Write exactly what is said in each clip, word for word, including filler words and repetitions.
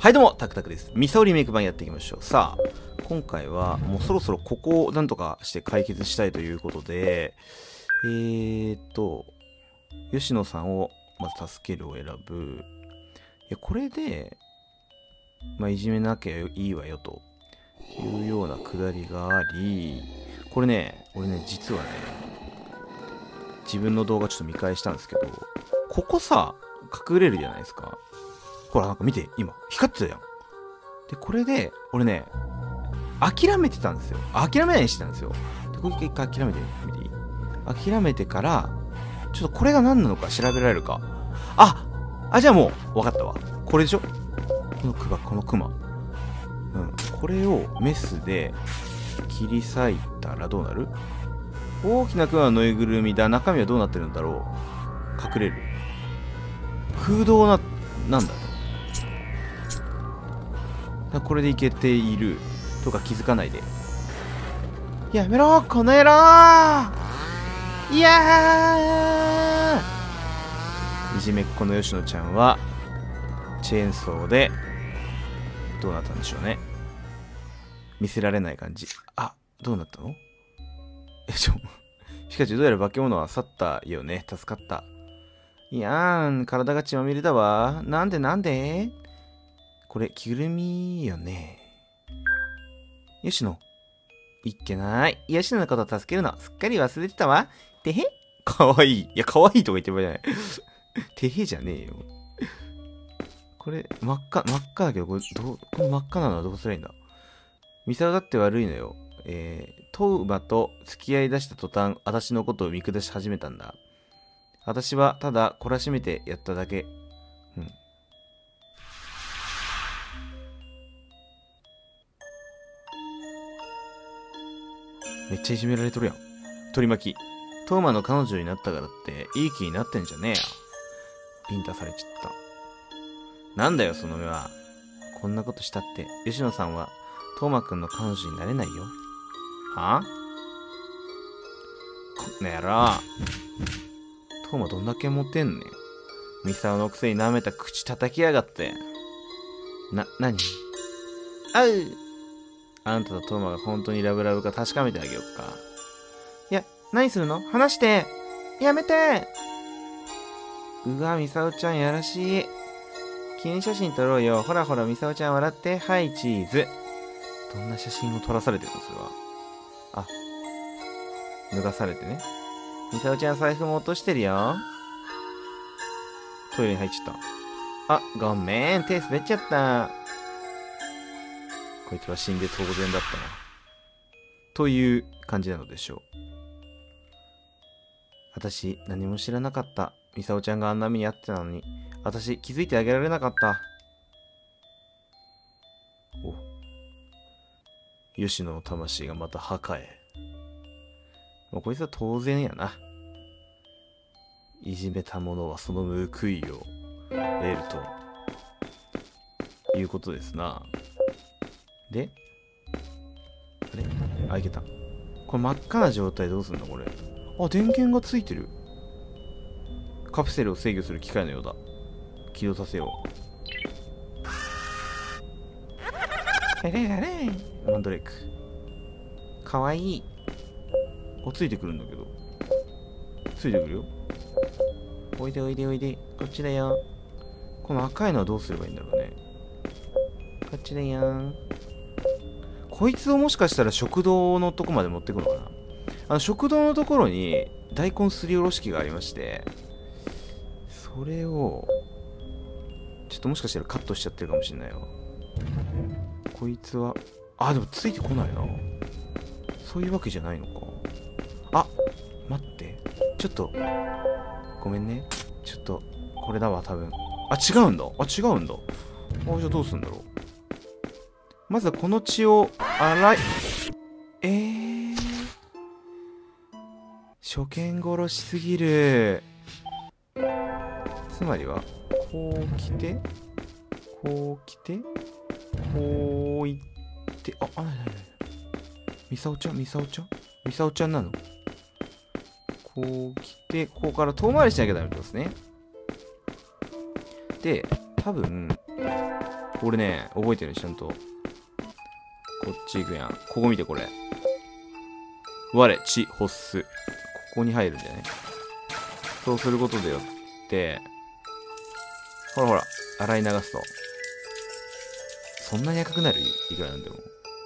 はいどうも、タクタクです。ミサオリメイク版やっていきましょう。さあ、今回はもうそろそろここをなんとかして解決したいということで、えーっと、吉野さんをまず助けるを選ぶ。いや、これで、まあ、いじめなきゃいいわよというようなくだりがあり、これね、俺ね、実はね、自分の動画ちょっと見返したんですけど、ここさ、隠れるじゃないですか。ほら、なんか見て、今、光ってたじゃん。で、これで、俺ね、諦めてたんですよ。諦めないようにしてたんですよ。で、これ一回諦めてみていい？諦めてから、ちょっとこれが何なのか調べられるか。ああ、じゃあもう、わかったわ。これでしょ？このクマ、このクマ。うん。これをメスで切り裂いたらどうなる？大きなクマのぬいぐるみだ。中身はどうなってるんだろう？隠れる。空洞な、なんだろう。これでいけているとか気づかないで。やめろこの野郎いやーいじめっ子の吉野ちゃんはチェーンソーでどうなったんでしょうね。見せられない感じ。あ、どうなったの？え、ちょピカチュウ、どうやら化け物は去ったよね。助かった。いやーん、体が血まみれだわ。なんでなんで？これ着ぐるみよね。吉野。いっけない。吉野のことを助けるの、すっかり忘れてたわ。てへ？かわいい。いや、かわいいとか言ってる場合じゃない。てへじゃねえよ。これ、真っ赤、真っ赤だけど、これ、どう、この真っ赤なのはどうすればいいんだ？ミサオだって悪いのよ。えー、トウマと付き合い出した途端、私のことを見下し始めたんだ。私は、ただ、懲らしめてやっただけ。うん。めっちゃいじめられとるやん。取り巻き。トーマの彼女になったからって、いい気になってんじゃねえよ。ビンタされちった。なんだよ、その目は。こんなことしたって、吉野さんは、トーマくんの彼女になれないよ。はぁ？この野郎。トーマどんだけモテんねん。ミサオのくせに舐めた口叩きやがって。な、なに？あうあんたとトーマが本当にラブラブか確かめてあげよっか。いや、何するの？話して！やめて！うわ、ミサオちゃんやらしい。記念写真撮ろうよ。ほらほら、ミサオちゃん笑って。はい、チーズ。どんな写真を撮らされてるのそれは。あ、脱がされてね。ミサオちゃん財布も落としてるよ。トイレに入っちゃった。あ、ごめん、手滑っちゃった。こいつは死んで当然だったな。という感じなのでしょう。私、何も知らなかった。ミサオちゃんがあんな目にあってたのに、私、気づいてあげられなかった。お。吉野の魂がまた墓へ。もうこいつは当然やな。いじめた者はその報いを得るということですな。で、あれ？あ、いけた。これ真っ赤な状態どうすんだこれ。あ、電源がついてる。カプセルを制御する機械のようだ。起動させよう。レレレレマンドレーク。かわいい。あ、ついてくるんだけど。ついてくるよ。おいでおいでおいで。こっちだよ。この赤いのはどうすればいいんだろうね。こっちだよ。こいつをもしかしたら食堂のとこまで持ってくのかな。あの食堂のところに大根すりおろし器がありまして、それをちょっともしかしたらカットしちゃってるかもしれないわ。こいつはあ、でもついてこないな。そういうわけじゃないのか。あ、待って、ちょっとごめんね。ちょっとこれだわ多分。あ、違うんだ。あ、違うんだ。あ、じゃあどうすんだろう。まずはこの血を洗い、えー、初見殺しすぎる。つまりはこう来てこう来てこういって、あ、あ、なになになに、ミサオちゃんミサオちゃんミサオちゃんなの。こう来て、ここから遠回りしなきゃダメですね。で、多分こ俺ね、覚えてるちゃんと。こっち行くやん。ここ見てこれ。我、地、欲す。ここに入るんだよね。そうすることでよって、ほらほら、洗い流すと。そんなに赤くなるいくらなんでも。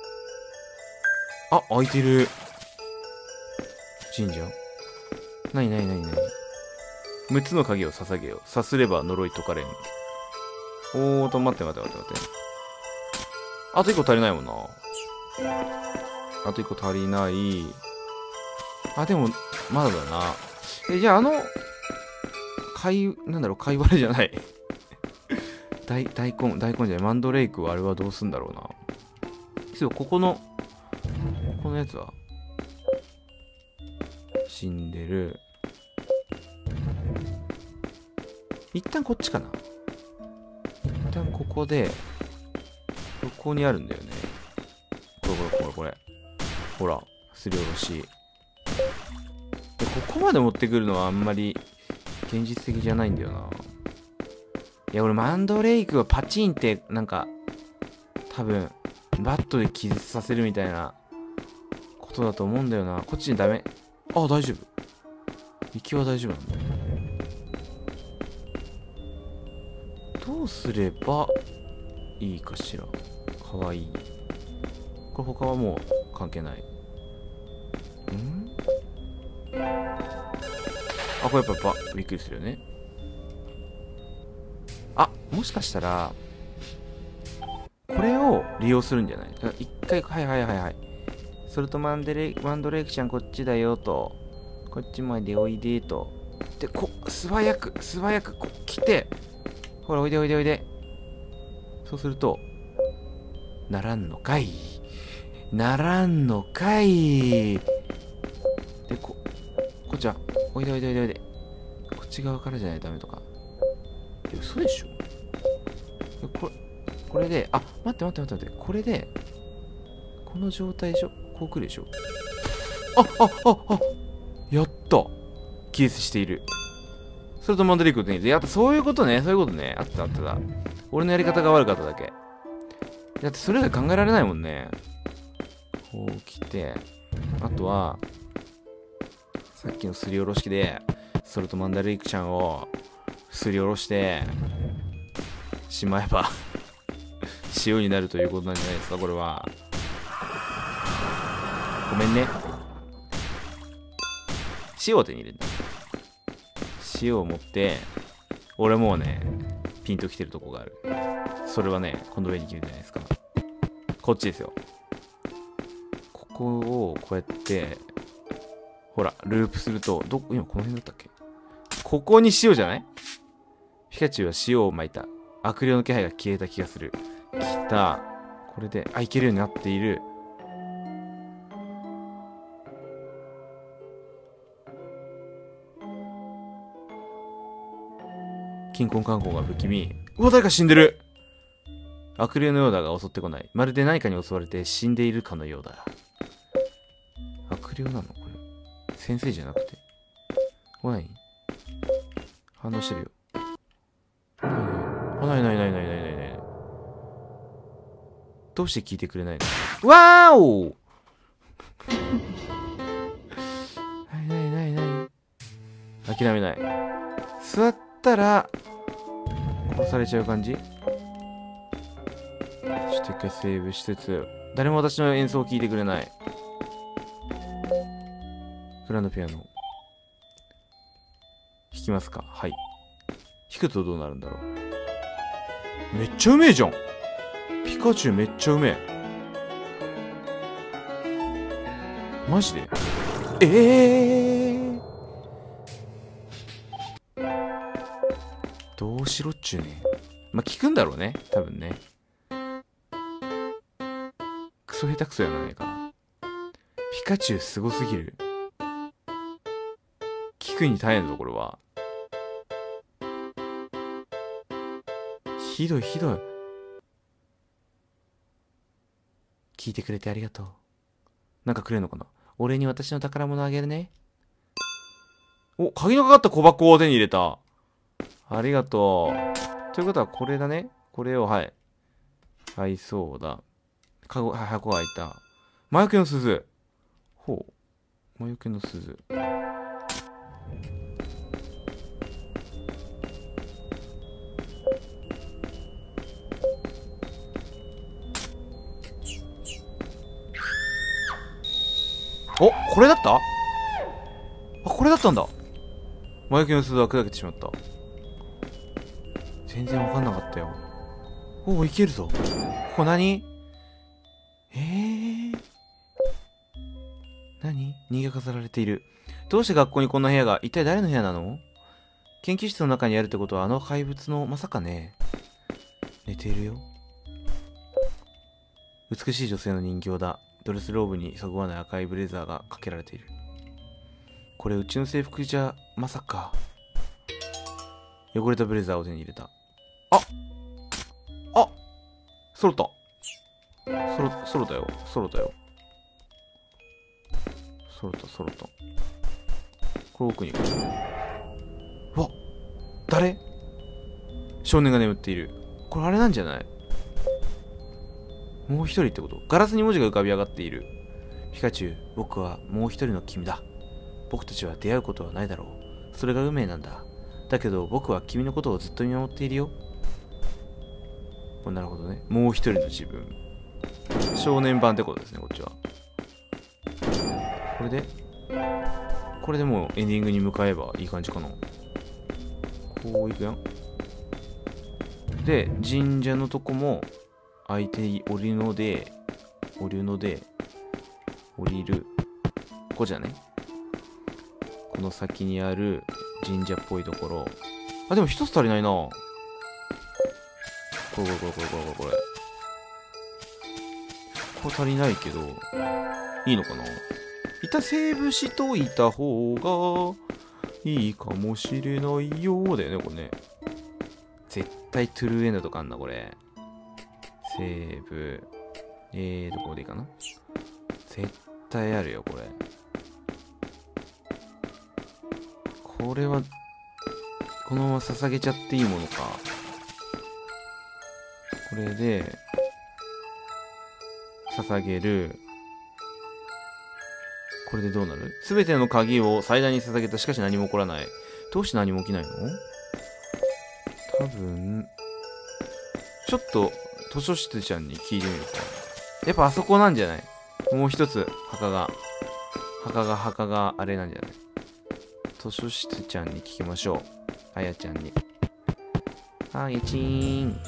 あ、開いてる。神社なになになになにむっつの鍵を捧げよ。さすれば呪い解かれん。おーと、待って待って待って待って。あといっこ足りないもんな。あといっこ足りない。あ、でも、まだだな。え、じゃああの、貝、なんだろう、貝割れじゃない。大、大根、大根じゃない。マンドレイクはあれはどうすんだろうな。そう、ここの、このやつは死んでる。一旦こっちかな。一旦ここで、ここにあるんだよね。これこれこれこれ。ほら、すりおろし。で、ここまで持ってくるのはあんまり現実的じゃないんだよな。いや、俺マンドレイクはパチンってなんか、多分、バットで気絶させるみたいなことだと思うんだよな。こっちにダメ。あ、大丈夫。行きは大丈夫なんだ。どうすればいいかしら。かわいい。これ他はもう関係ない。んあ、これやっぱやっぱびっくりするよね。あ、もしかしたら、これを利用するんじゃない？一回、はいはいはいはい。それとマンデレ、マンドレイクちゃんこっちだよと。こっちまでおいでと。で、こ、素早く、素早く、こう来て。ほら、おいでおいでおいで。そうすると、ならんのかい。ならんのかい。で、こ、こっちは、おいでおいでおいでおいで。こっち側からじゃないとダメとか。え、嘘でしょ？これ、これで、あ、待って待って待って待って。これで、この状態でしょ？こう来るでしょ？あ、あ、あ、あ、やった。気絶している。それとマンドレイクで、やっぱそういうことね、そういうことね。あったあっただ。俺のやり方が悪かっただけ。だってそれ以外考えられないもんね。こう来て、あとは、さっきのすりおろし器で、それとマンダレイクちゃんをすりおろして、しまえば、塩になるということなんじゃないですか、これは。ごめんね。塩を手に入れる。塩を持って、俺もうね、ピンときてるとこがある。それはね、この上に決めてないですか。こっちですよ。ここをこうやって、ほら、ループすると、ど、今この辺だったっけ？ここに塩じゃない？ピカチュウは塩を巻いた。悪霊の気配が消えた気がする。来た。これで、あ、いけるようになっている。金婚観光が不気味。うわ、誰か死んでる。悪霊のようだが襲ってこない。まるで何かに襲われて死んでいるかのようだ。悪霊なのこれ。先生じゃなくて。おい。反応してるよ。あ、ないないないないないないない。どうして聞いてくれないの？わーおないないないない。諦めない。座ったら、殺されちゃう感じ？ちょっと一回セーブしつつ、誰も私の演奏を聴いてくれない。グランドピアノ。弾きますか？はい。弾くとどうなるんだろう。めっちゃうめえじゃん。ピカチュウめっちゃうめえ。マジで？ええー、どうしろっちゅうね。まあ、聞くんだろうね。多分ね。クソ下手くそやなねえかな。ピカチュウすごすぎる。聞くに耐えんぞ、これは。ひどいひどい。聞いてくれてありがとう。なんかくれるのかな？俺に私の宝物あげるね。お、鍵のかかった小箱を手に入れた。ありがとう。ということはこれだね。これを、はい。 買いそうだ。かご、箱が開いた。魔除けの鈴。ほう。魔除けの鈴。お、これだった？あ、これだったんだ。魔除けの鈴は砕けてしまった。全然わかんなかったよ。おお、いけるぞ。ここ何？えー、何？人形飾られている。どうして学校にこんな部屋が？一体誰の部屋なの？研究室の中にあるってことはあの怪物のまさかね。寝ているよ。美しい女性の人形だ。ドレスローブにそぐわない赤いブレザーがかけられている。これうちの制服じゃまさか。汚れたブレザーを手に入れた。ああ、揃った。揃揃ったよ。揃ったよ。揃った揃った。これ奥に行く。うわ、誰？少年が眠っている。これあれなんじゃない？もう一人ってこと？ガラスに文字が浮かび上がっている。ピカチュウ、僕はもう一人の君だ。僕たちは出会うことはないだろう。それが運命なんだ。だけど僕は君のことをずっと見守っているよ。なるほどね。もう一人の自分。少年版ってことですね、こっちは。これでこれでもうエンディングに向かえばいい感じかな。こういくやん。で、神社のとこも相手に降りるので、降りるので、降りる。ここじゃね。この先にある神社っぽいところ。あ、でも一つ足りないな。これこれこれこれこれこれ。これ足りないけど、いいのかな？一旦セーブしといた方がいいかもしれないようだよね、これね。絶対トゥルーエンドとかあんな、これ。セーブ。えー、どこでいいかな？絶対あるよ、これ。これは、このまま捧げちゃっていいものか。これで、捧げる。これでどうなる？すべての鍵を祭壇に捧げた。しかし何も起こらない。どうして何も起きないの？多分、ちょっと、図書室ちゃんに聞いてみるか。やっぱあそこなんじゃない？もう一つ、墓が。墓が、墓があれなんじゃない？図書室ちゃんに聞きましょう。あやちゃんに。あやちーん。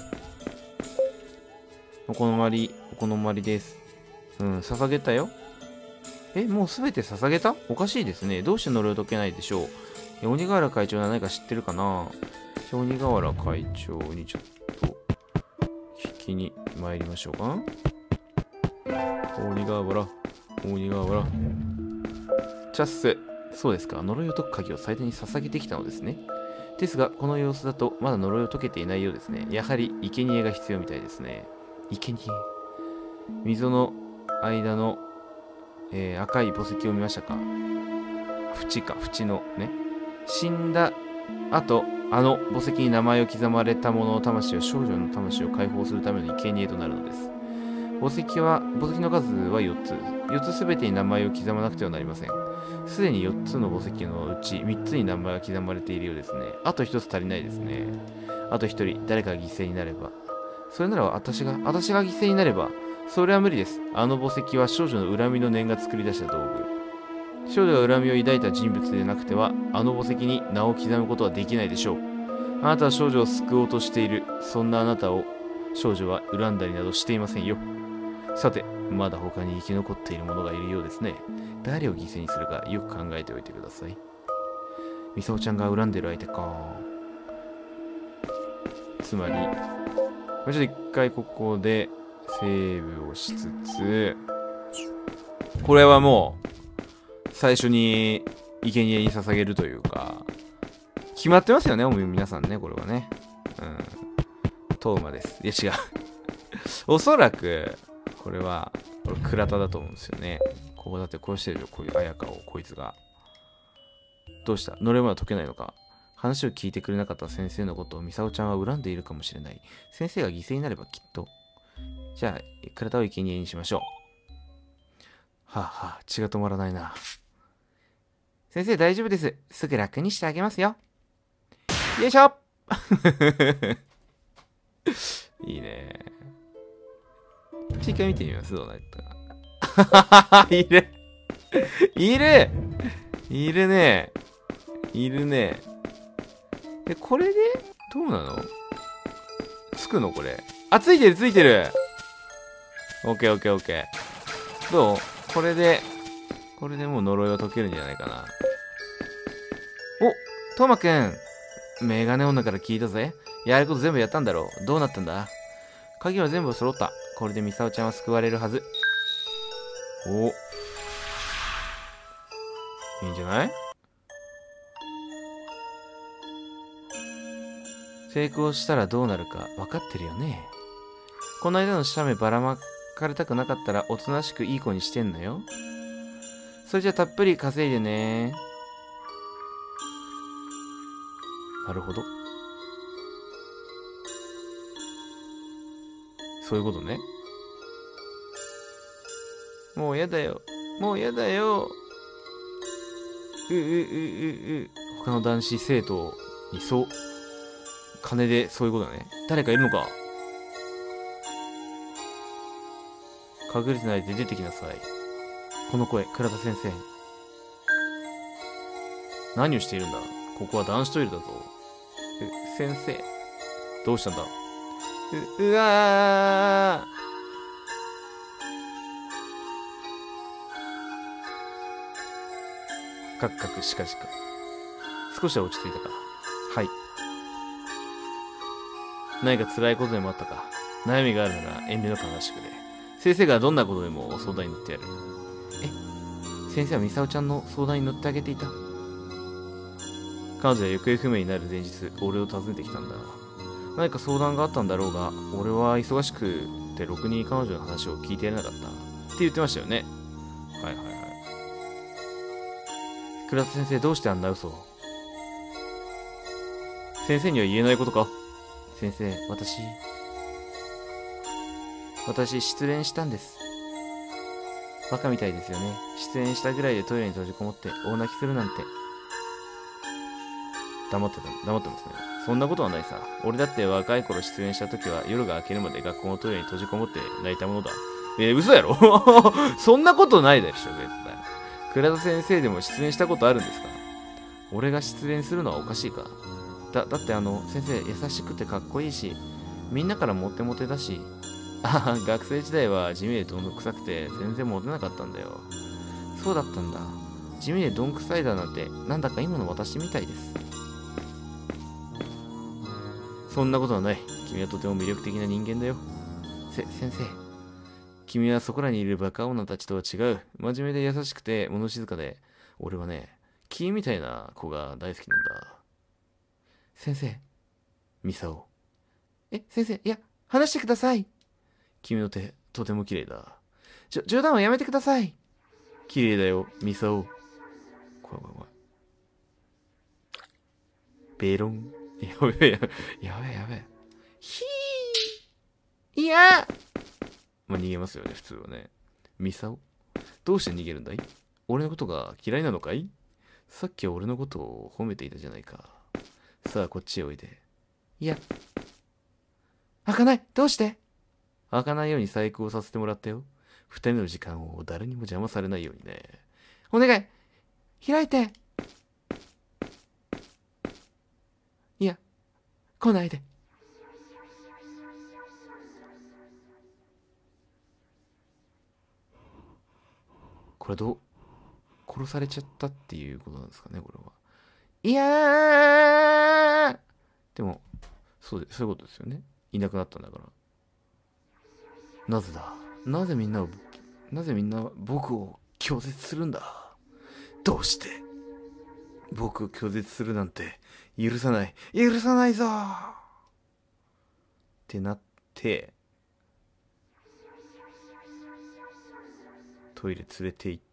お好まり、お好まりです。うん、捧げたよ。え、もうすべて捧げた？おかしいですね。どうして呪いを解けないでしょう。鬼瓦会長は何か知ってるかな？鬼瓦会長にちょっと聞きに参りましょうか。鬼瓦、鬼瓦。チャッス。そうですか。呪いを解く鍵を祭壇に捧げてきたのですね。ですが、この様子だとまだ呪いを解けていないようですね。やはり生贄が必要みたいですね。生贄。溝の間のえー、赤い墓石を見ましたか？縁か、縁のね。死んだ後、あの墓石に名前を刻まれた者の魂を、少女の魂を解放するための生贄となるのです。墓石は、墓石の数はよっつ。よっつすべてに名前を刻まなくてはなりません。すでによっつの墓石のうちみっつに名前が刻まれているようですね。あとひとつ足りないですね。あとひとり、誰かが犠牲になれば。それなら私が、私が犠牲になれば、それは無理です。あの墓石は少女の恨みの念が作り出した道具。少女が恨みを抱いた人物でなくては、あの墓石に名を刻むことはできないでしょう。あなたは少女を救おうとしている。そんなあなたを少女は恨んだりなどしていませんよ。さて、まだ他に生き残っている者がいるようですね。誰を犠牲にするかよく考えておいてください。ミサオちゃんが恨んでる相手か。つまり、ちょっと一回ここで、セーブをしつつ、これはもう、最初に生贄に捧げるというか、決まってますよね、皆さんね、これはね。うん。トウマです。いや違う。おそらく、これは、これ倉田だと思うんですよね。ここだってこうしてるよ、こういう綾香を、こいつが。どうした？呪いまだ解けないのか？話を聞いてくれなかった先生のことをミサオちゃんは恨んでいるかもしれない。先生が犠牲になればきっと。 じゃあ、体を生贄にしましょう。はあ、はあ、血が止まらないな。先生大丈夫です。すぐ楽にしてあげますよ。よいしょいいね。一回見てみます。どうなったか。いるいるいるね。いるね。え、これでどうなの？つくのこれ。あ、ついてるついてる。オッケーオッケーオッケー。どう？これで、これでもう呪いは解けるんじゃないかな。お、トーマくん。メガネ女から聞いたぜ。やること全部やったんだろう。どうなったんだ？鍵は全部揃った。これでミサオちゃんは救われるはず。お、いいんじゃない？成功したらどうなるか分かってるよね。この間の写メばらまかれたくなかったらおとなしくいい子にしてんのよ。それじゃたっぷり稼いでね。なるほど。そういうことね。もうやだよ。もうやだよ。ううううう。他の男子生徒にそう。金でそういうことだね。誰かいるのか？隠れてないで出てきなさい。この声、倉田先生。何をしているんだ？ここは男子トイレだぞ。え、先生。どうしたんだ？う、うわー。カクカクしかしか。少しは落ち着いたか？はい。何か辛いことでもあったか？悩みがあるなら遠慮なく話してくれ。先生がどんなことでも相談に乗ってやる。え、先生はミサオちゃんの相談に乗ってあげていた？彼女は行方不明になる前日、俺を訪ねてきたんだ。何か相談があったんだろうが、俺は忙しくてろくに彼女の話を聞いてやれなかった。って言ってましたよね。はいはいはい。倉田先生、どうしてあんな嘘を？先生には言えないことか？先生、私、私、失恋したんです。バカみたいですよね。失恋したぐらいでトイレに閉じこもって大泣きするなんて。黙ってた、黙ってますね。そんなことはないさ。俺だって若い頃失恋した時は夜が明けるまで学校のトイレに閉じこもって泣いたものだ。えー、嘘やろそんなことないでしょ、絶対。倉田先生でも失恋したことあるんですか？俺が失恋するのはおかしいか？だ、だってあの、先生優しくてかっこいいし、みんなからモテモテだし、ああ、学生時代は地味でどんくさくて全然モテなかったんだよ。そうだったんだ。地味でどんくさいだなんて、なんだか今の私みたいです。そんなことはない。君はとても魅力的な人間だよ。せ、先生。君はそこらにいるバカ女たちとは違う。真面目で優しくて物静かで、俺はね、君みたいな子が大好きなんだ。先生。ミサオ。え、先生、いや、話してください。君の手、とても綺麗だ。じょ、冗談はやめてください。綺麗だよ、ミサオ。怖い怖い怖い。ベロン。やべえ、やべえ、やべえ、やべえ。ひー。いやまあ、逃げますよね、普通はね。ミサオ。どうして逃げるんだい？俺のことが嫌いなのかい？さっきは俺のことを褒めていたじゃないか。さあ、こっちへおいで。いや。開かない。どうして？開かないように細工をさせてもらったよ。二人の時間を誰にも邪魔されないようにね。お願い。開いて。いや、来ないで。これどう、殺されちゃったっていうことなんですかね、これは。いやーでも、そうで、そういうことですよね。いなくなったんだから。なぜだ？なぜみんなを、なぜみんな僕を拒絶するんだ？どうして？僕を拒絶するなんて許さない。許さないぞってなって、トイレ連れて行って、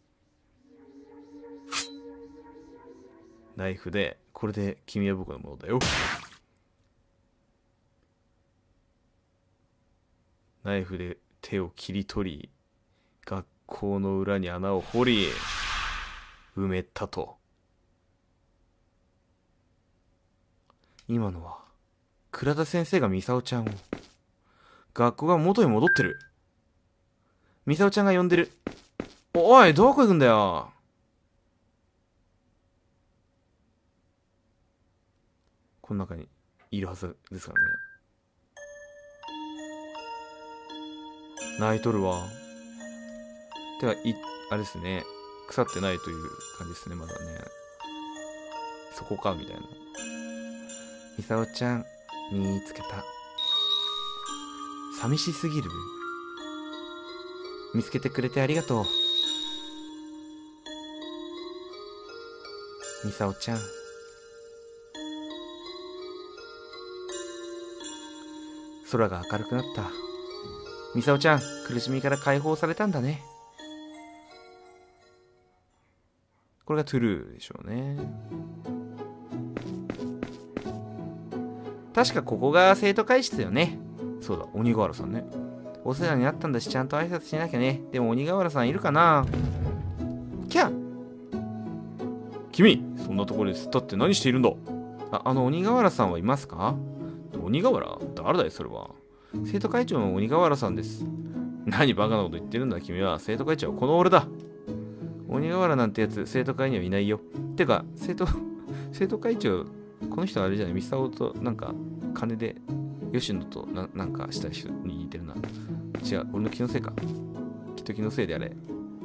ナイフで、これで君は僕のものだよ。 ナイフで手を切り取り、学校の裏に穴を掘り、埋めたと。今のは、倉田先生がミサオちゃんを、学校が元に戻ってる。ミサオちゃんが呼んでる。おい、どこ行くんだよ。この中にいるはずですからね。泣いとるわ。てか、い、あれですね。腐ってないという感じですね、まだね。そこか、みたいな。ミサオちゃん、見つけた。寂しすぎる？見つけてくれてありがとう。ミサオちゃん。空が明るくなった。ミサオちゃん、苦しみから解放されたんだね。これがトゥルーでしょうね。確かここが生徒会室よね。そうだ、鬼瓦さんね。お世話になったんだし、ちゃんと挨拶しなきゃね。でも鬼瓦さんいるかな？キャ！君、そんなところで突っ立って何しているんだ？あ、あの鬼瓦さんはいますか？鬼瓦？誰だいそれは。生徒会長の鬼瓦さんです。何バカなこと言ってるんだ君は。生徒会長はこの俺だ。鬼瓦なんてやつ生徒会にはいないよ。てか、生徒、生徒会長、この人あれじゃない、ミサオとなんか金で吉野と な, なんかした人に似てるな。違う、俺の気のせいか。きっと気のせいであれ。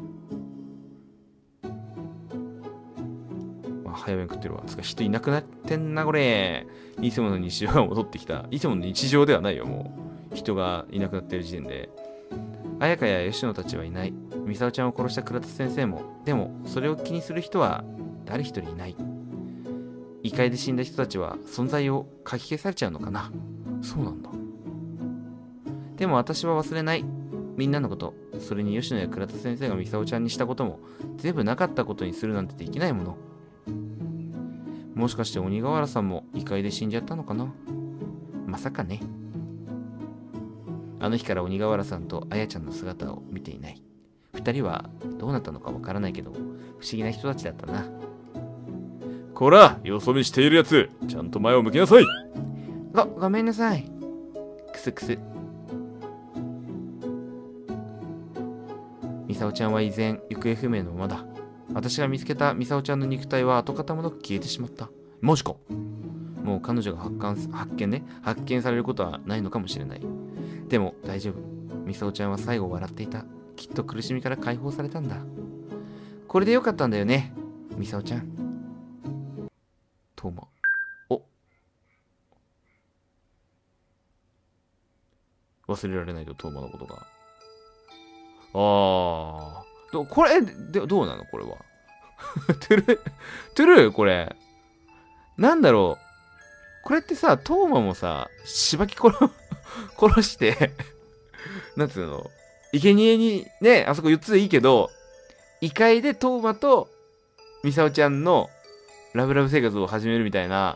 まあ、早めに食ってるわ。つか人いなくなってんな、これ。いつもの日常が戻ってきた。いつもの日常ではないよ、もう。人がいなくなってる時点で。綾香や吉野たちはいない。ミサオちゃんを殺した倉田先生も。でも、それを気にする人は誰一人いない。異界で死んだ人たちは存在をかき消されちゃうのかな。そうなんだ。でも私は忘れない。みんなのこと。それに吉野や倉田先生がミサオちゃんにしたことも全部なかったことにするなんてできないもの。もしかして鬼瓦さんも異界で死んじゃったのかな。まさかね。あの日から鬼瓦さんとあやちゃんの姿を見ていない。二人はどうなったのかわからないけど、不思議な人たちだったな。こら、よそ見しているやつ、ちゃんと前を向きなさい。ご、ごめんなさい。くすくす。ミサオちゃんは依然行方不明のままだ。私が見つけたミサオちゃんの肉体は跡形もなく消えてしまった。マジか。もう彼女が発見、発見ね、発見されることはないのかもしれない。でも大丈夫。ミサオちゃんは最後笑っていた。きっと苦しみから解放されたんだ。これでよかったんだよね、ミサオちゃん。トーマ。お。忘れられないと、トーマのことが。あー。ど、これ、で、どうなのこれは。トゥル、トゥルこれ。なんだろう。これってさ、トーマもさ、しばき殺、殺して、なんつうの、生贄にね、あそこよっつでいいけど、異界でトーマとミサオちゃんのラブラブ生活を始めるみたいな。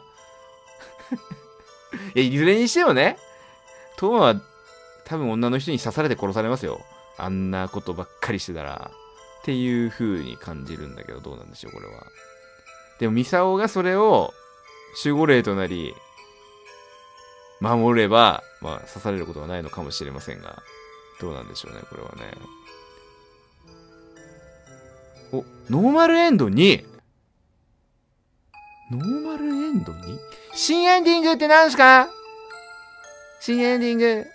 いや、いずれにしてもね、トーマは多分女の人に刺されて殺されますよ。あんなことばっかりしてたら。っていう風に感じるんだけど、どうなんでしょう、これは。でも、ミサオがそれを守護霊となり、守れば、まあ、刺されることはないのかもしれませんが、どうなんでしょうね、これはね。お、ノーマルエンドに、ノーマルエンドに新エンディングって何ですか？新エンディング。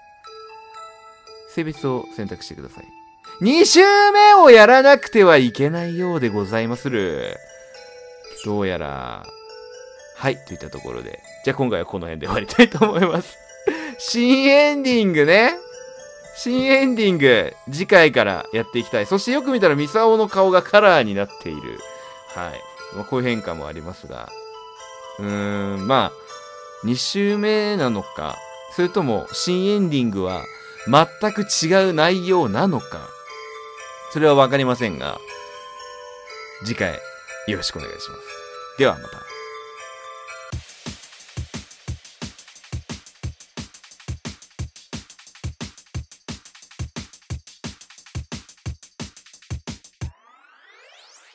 性別を選択してください。に周目をやらなくてはいけないようでございまする。どうやら、はい、といったところで。じゃあ今回はこの辺で終わりたいと思います。新エンディングね。新エンディング、次回からやっていきたい。そしてよく見たらミサオの顔がカラーになっている。はい。まあ、こういう変化もありますが。うーん、まあ、に周目なのか、それとも新エンディングは全く違う内容なのか、それはわかりませんが、次回よろしくお願いします。ではまた。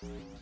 す。